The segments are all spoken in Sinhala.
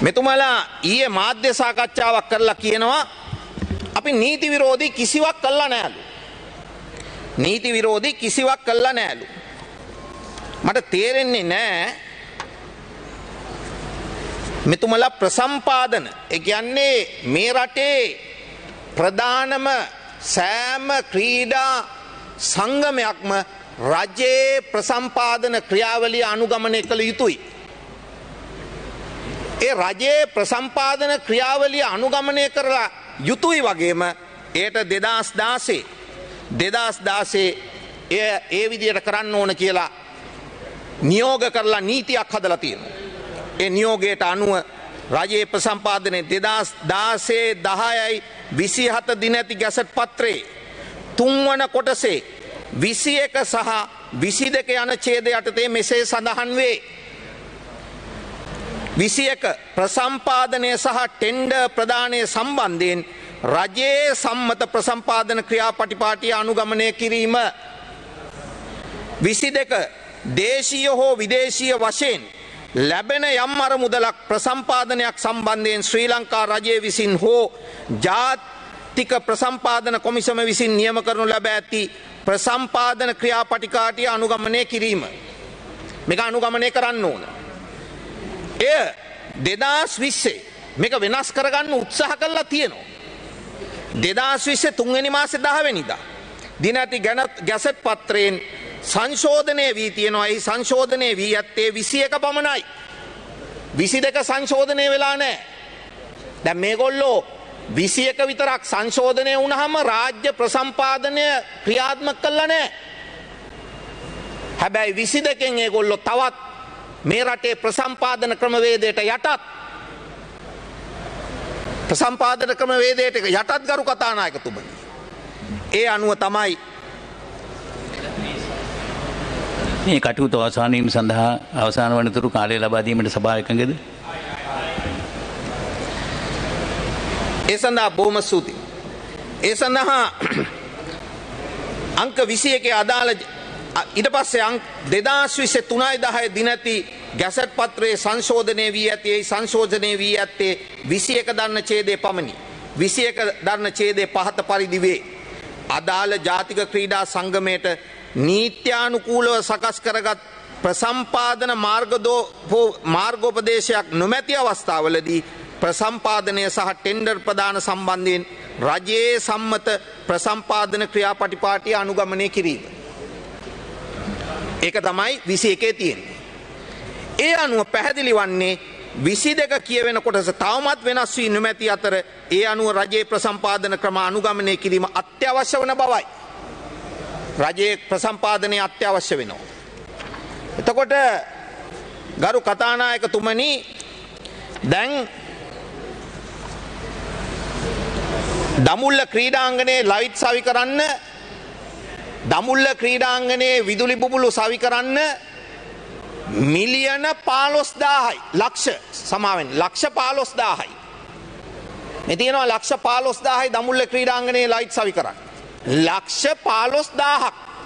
මෙතුමාලා ඊයේ මාධ්‍ය සාකච්ඡාවක් කරලා කියනවා අපි නීති විරෝධී කිසිවක් කළා නෑලු. නීති විරෝධී කිසිවක් කළා නෑලු. මට තේරෙන්නේ නෑ මෙතුමාලා ප්‍රසම්පාදන ඒ කියන්නේ මේ රටේ ප්‍රධානම සෑම ක්‍රීඩා සංගමයක්ම රජයේ ප්‍රසම්පාදන ක්‍රියාවලිය අනුගමනය කළ යුතුයි. ඒ රජයේ ප්‍රසම්පාදන ක්‍රියාවලිය අනුගමනය කරලා යුතුයි වගේම ඒට 2016 ඒ විදියට කරන්න ඕන කියලා නියෝග කරලා නීතියක් හදලා තියෙනවා. ඒ නියෝගයට අනුව රජයේ ප්‍රසම්පාදනයේ 2016 10යි 27 දින ඇති ගැසට් පත්‍රයේ 3 වන කොටසේ 21 සහ 22 යන ඡේද යටතේ මෙසේ සඳහන් වේ. 21 ප්‍රසම්පාදනය සහ ටෙන්ඩර් ප්‍රදානය සම්බන්ධයෙන් රජයේ සම්මත ප්‍රසම්පාදන ක්‍රියාපටිපාටිය අනුගමනය කිරීම. 22 දේශීය හෝ විදේශීය වශයෙන් ලැබෙන යම් අරමුදලක් ප්‍රසම්පාදනයක් සම්බන්ධයෙන් ශ්‍රී ලංකා රජය විසින් හෝ ජාතික ප්‍රසම්පාදන කොමිසම විසින් නියම කරනු ලැබ ඇති ප්‍රසම්පාදන ක්‍රියාපටිපාටිය අනුගමනය කිරීම. මේක අනුගමනය කරන්න ඕන. එය 2020 මේක වෙනස් කරගන්න උත්සාහ කළා තියෙනවා. 2020 3 වෙනි මාසේ 10 වෙනිදා දින ඇති ගැසට් පත්‍රයෙන් සංශෝධනය වී තියෙනවා. ඒ සංශෝධනය වී ඇත්තේ 21 පමණයි. 22 සංශෝධනය වෙලා නැහැ. දැන් මේගොල්ලෝ 21 විතරක් සංශෝධනය වුණාම රාජ්‍ය ප්‍රසම්පාදනය ක්‍රියාත්මක කළා නැහැ. හැබැයි 22කින් ඒගොල්ලෝ තවත් මේ රටේ ප්‍රසම්පාදන ක්‍රමවේදයට යටත් ප්‍රසම්පාදන ක්‍රමවේදයට යටත් ගරු කතානායකතුමනි. ඒ අනුව තමයි මේ කටයුතු අවසන් වීම සඳහා අවසාන වනතුරු කාලය ලබා දීමට සභාව එකඟද? ඒ සඳහා බොහොම ස්තුතියි. ඒ සඳහා අංක 21 අදාළ ඊට පස්සේ අංක 2020 3.10 දින ඇති ගැසට් පත්‍රයේ සංශෝධනය වී ඇති ඒ සංශෝධනය වී ඇත්තේ 21 දරන ඡේදයේ පමණි. 21 දරන ඡේදයේ පහත පරිදි වේ. අදාළ ජාතික ක්‍රීඩා සංගමයට නීත්‍යානුකූලව සකස් කරගත් ප්‍රසම්පාදන මාර්ගෝපදේශයක් නොමැති අවස්ථාවලදී ප්‍රසම්පාදනය සහ ටෙන්ඩර් ප්‍රදාන සම්බන්ධයෙන් රජයේ සම්මත ප්‍රසම්පාදන ක්‍රියාපටිපාටිය අනුගමනය කිරීම. ඒක තමයි 21 තියෙන්නේ. ඒ අනුව පැහැදිලි වන්නේ 22 කියවෙන කොටස තවමත් වෙනස් වී නොමැති අතර ඒ අනුව රජයේ ප්‍රසම්පාදන ක්‍රම අනුගමනය කිරීම අත්‍යවශ්‍ය වන බවයි. රජයේ ප්‍රසම්පාදනය අත්‍යවශ්‍ය වෙනවා. එතකොට ගරු කතානායකතුමනි දැන් දමුල්ල ක්‍රීඩාංගණයේ ලයිට් සවි කරන්න දමුල්ල ක්‍රීඩාංගණයේ විදුලි බුබුලු සවි කරන්න මිලියන 15000යි ලක්ෂ 15000යි. මේ තියෙනවා ලක්ෂ 15000යි දමුල්ල ක්‍රීඩාංගණයේ ලයිට් සවි කරන්න. ලක්ෂ 15000ක්.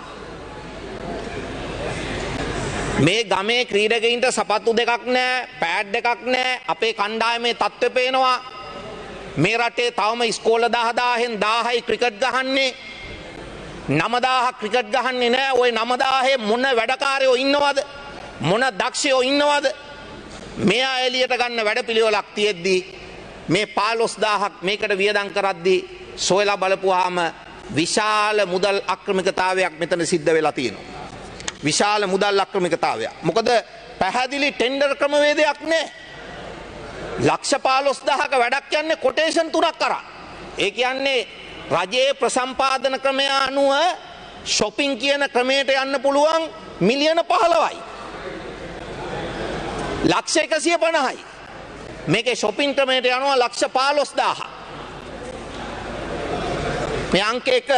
මේ ගමේ ක්‍රීඩකයින්ට සපත්තු දෙකක් නැහැ, පෑඩ් එකක් නැහැ. අපේ කණ්ඩායමේ තත්ත්වය පේනවා. මේ රටේ තවම ඉස්කෝල 10000න් 1000යි ක්‍රිකට් ගහන්නේ. 9000ක් ක්‍රිකට් ගහන්නේ නැහැ. ওই 9000 මොන වැඩකාරයෝ ඉන්නවද? මොන දක්ෂයෝ ඉන්නවද? මෙයා එළියට ගන්න වැඩපිළිවෙලක් තියෙද්දි මේ 15000ක් මේකට වියදම් කරද්දි සොයලා බලපුවාම විශාල මුදල් අක්‍රමිකතාවයක් මෙතන සිද්ධ වෙලා තියෙනවා. විශාල මුදල් අක්‍රමිකතාවයක්. මොකද පැහැදිලි ටෙන්ඩර් ක්‍රමවේදයක් නැහැ. ලක්ෂ 15000ක වැඩක් යන්නේ කොටේෂන් 3ක් කරා. ඒ කියන්නේ රජයේ ප්‍රසම්පාදන ක්‍රමය අනුව shopping කියන ක්‍රමයට යන්න පුළුවන් මිලියන 15යි. ලක්ෂ 150යි. මේකේ shopping ක්‍රමයට යනවා ලක්ෂ 15000. මේ අංක 1.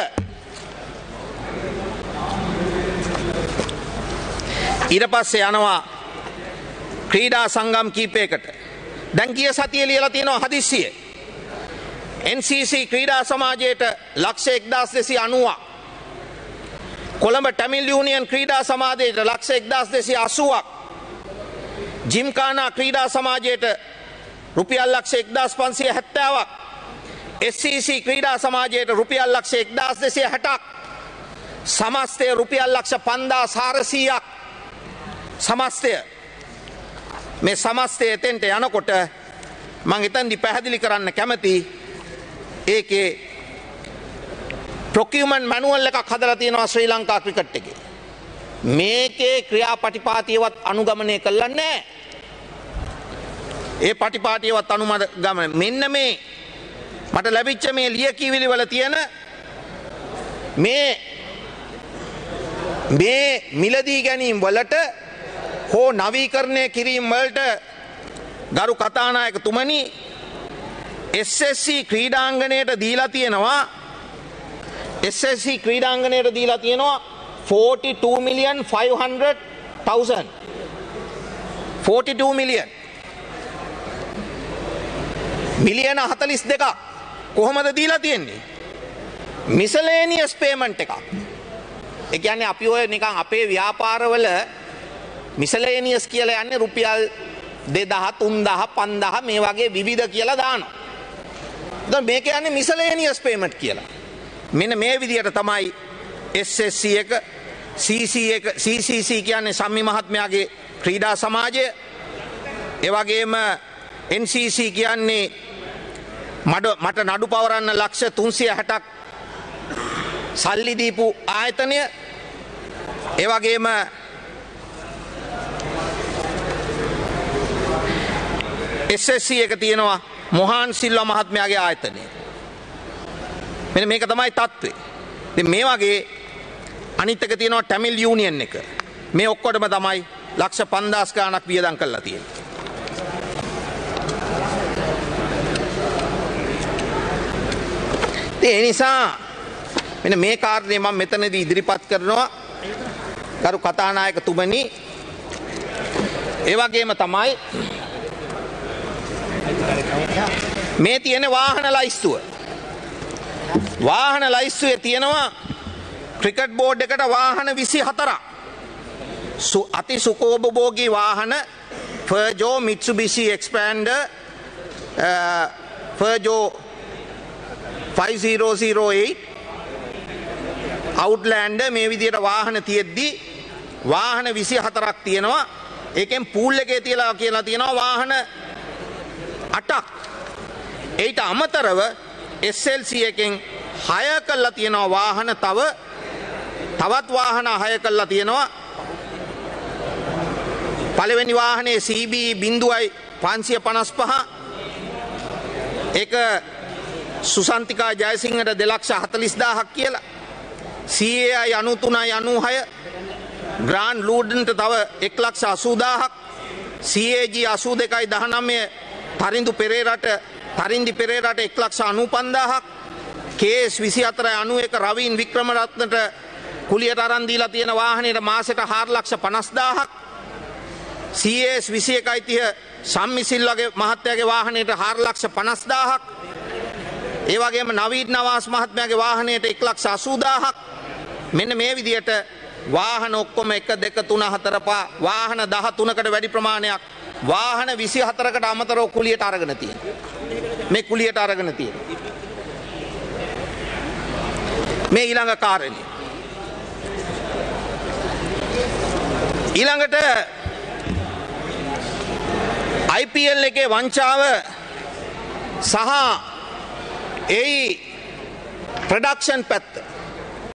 ඊට පස්සේ යනවා ක්‍රීඩා සංගම් කීපයකට. දැන් ගිය සතියේ ලියලා තියෙනවා හදිස්සියේ NCC ක්‍රීඩා සමාජයට ලක්ෂ 1290ක්. කොළඹ ටැමිල් යූනියන් ක්‍රීඩා සමාජයට ලක්ෂ 1280ක්. ජිම්කානා ක්‍රීඩා සමාජයට රුපියල් ලක්ෂ 1570ක්. SCC ක්‍රීඩා සමාජයට රුපියල් ලක්ෂ 1260ක්. සමස්තය රුපියල් ලක්ෂ 5400ක්. සමස්තය මේ සමස්තය එතෙන්ට යනකොට මං එතනදි පැහැදිලි කරන්න කැමති ඒකේ procurement manual එකක් හදලා තියෙනවා ශ්‍රී ලංකා ක්‍රිකට් එකේ. මේකේ ක්‍රියාපටිපාටියවත් අනුගමනය කළා නැහැ. ඒ පටිපාටියවත් අනුගමනය මෙන්න මේ මට ලැබිච්ච මේ ලියකියවිලි වල තියෙන මේ මිලදී ගැනීම වලට හෝ නවීකරණය කිරීම වලට ගරු කතානායකතුමනි SSC ක්‍රීඩාංගණයට දීලා තියෙනවා SSC ක්‍රීඩාංගණයට දීලා තියෙනවා 42,500,000 42 මිලියන් මිලියන 42ක් කොහොමද දීලා තියෙන්නේ මිසලේනියස් පේමන්ට් එකක්. ඒ කියන්නේ අපි ඔය නිකන් අපේ ව්‍යාපාරවල මිසලේනියස් කියලා යන්නේ රුපියල් 2000 3000 5000 මේ වගේ විවිධ කියලා දානවා. දැන් මේක යන්නේ මිසලේනියස් පේමන්ට් කියලා. මෙන්න මේ විදිහට තමයි SSC එක CCC කියන්නේ සම්මි මහත්මයාගේ ක්‍රීඩා සමාජය. ඒ වගේම NCC කියන්නේ මට නඩු පවරන්න ලක්ෂ 360ක් සල්ලි දීපු ආයතනය. ඒ වගේම SSC එක තියෙනවා මොහාන් සිල්වා මහත්මයාගේ ආයතනය. මෙන්න මේක තමයි තත්ත්වය. ඉතින් මේ වගේ අනිත් එක තියෙනවා ටැමිල් යූනියන් එක. මේ ඔක්කොටම තමයි ලක්ෂ 5000 ගාණක් වියදම් කරලා තියෙන්නේ. ඒ නිසා මෙන්න මේ කාරණේ මම මෙතනදී ඉදිරිපත් කරනවා ගරු කතානායකතුමනි. ඒ වගේම තමයි මේ තියෙන වාහන ලයිස්තුව. වාහන ලයිස්තුවේ තියෙනවා ක්‍රිකට් බෝඩ් එකට වාහන 24ක්. අති සුඛෝපභෝගී වාහන Peugeot, Mitsubishi Expander, Peugeot 5008, Outlander මේ විදිහට වාහන තියෙද්දි වාහන 24ක් තියෙනවා. ඒකෙන් පූල් එකේ තියලා කියලා තියෙනවා වාහන 8ක්. ඒට අමතරව SLC එකෙන් 6 කළා තියෙනවා වාහන තවත් වාහන 6 කළා තියෙනවා. පළවෙනි වාහනේ CB 555 ඒක සුසන්තිකා ජයසිංහට 2,40,000ක් කියලා. CAI 93 96 ග්‍රාන්ඩ් ලූඩන්ට තව 1,80,000ක්. CAG 82.19 තරින්දි පෙරේරාට 1,95,000ක්. KS 2491 රවීන් වික්‍රමරත්නට කුලියට අරන් දීලා තියෙන වාහනේට මාසෙට 4,50,000ක්. CS 2130 සම්මිසිල්ලගේ මහත්තයාගේ වාහනේට 4,50,000ක්. ඒ වගේම නවීන් නවාස් මහත්මයාගේ වාහනයට 1,80,000ක්. මෙන්න මේ විදිහට වාහන ඔක්කොම 1 2 3 4 5 වාහන 13කට වැඩි ප්‍රමාණයක් වාහන 24කට අමතරව කුලියට අරගෙන තියෙනවා. මේ කුලියට අරගෙන තියෙනවා. මේ ඊළඟ කාරණේ. ඊළඟට IPL එකේ වංචාව සහ ඒ ප්‍රොඩක්ෂන් පැත්ත.